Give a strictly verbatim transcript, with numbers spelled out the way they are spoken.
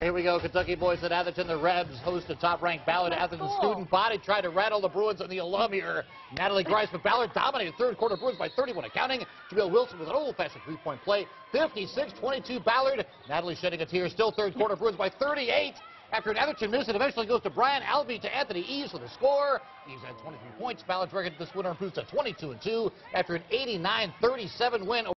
Here we go, Kentucky boys at Atherton. The Rebs host a top-ranked Ballard. Atherton cool. student body tried to rattle the Bruins on the alum here. Natalie Grice, but Ballard dominated third quarter Bruins by thirty-one accounting. Jamil Wilson with an old-fashioned three-point play. fifty-six twenty-two Ballard. Natalie shedding a tear. Still third quarter Bruins by thirty-eight. After an Atherton miss, it eventually goes to Brian Albee to Anthony Eves for the score. Eves had twenty-three points. Ballard's record this winter improves to twenty-two and two after an eighty-nine thirty-seven win.